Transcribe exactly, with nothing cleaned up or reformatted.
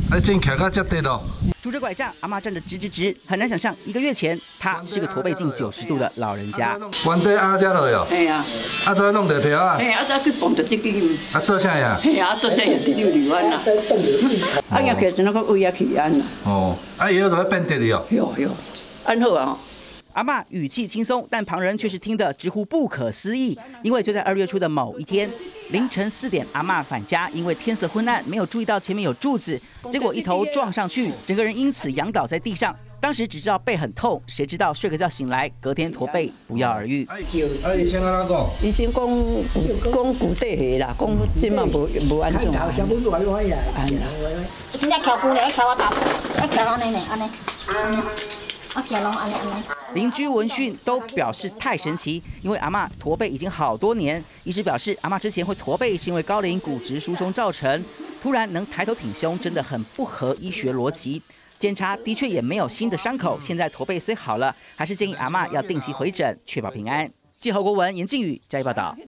啊，真徛到这地咯。 拄着拐杖，阿嬷站得直直直，很难想象一个月前她是个驼背近九十度的老人家。 关底压遮落哟。 嘿啊。 啊，怎弄着条啊？ 嘿啊，再去碰着这个。 啊，做啥呀？ 嘿啊，做啥呀？第六六万啦。啊，也其实那个胃也起安啦。 哦，啊，以后就要变直的哦。 哟哟，安好啊。 阿嬷语气轻松，但旁人却是听得直呼不可思议。因为就在二月初的某一天，凌晨四点，阿嬷返家，因为天色昏暗，没有注意到前面有柱子，结果一头撞上去，整个人因此仰倒在地上。当时只知道背很痛，谁知道睡个觉醒来，隔天驼背不药而愈。 啊，医生安怎讲？ 医生讲讲骨底下啦，讲即嘛无无安怎。安啦。 真正翘骨咧，翘我头，一翘安尼呢，安尼，安尼。 邻居闻讯都表示太神奇，因为阿嬷驼背已经好多年。医师表示，阿嬷之前会驼背是因为高龄骨质疏松造成，突然能抬头挺胸，真的很不合医学逻辑。检查的确也没有新的伤口，现在驼背虽好了，还是建议阿嬷要定期回诊，确保平安。记者侯国文、严靖宇加以报道。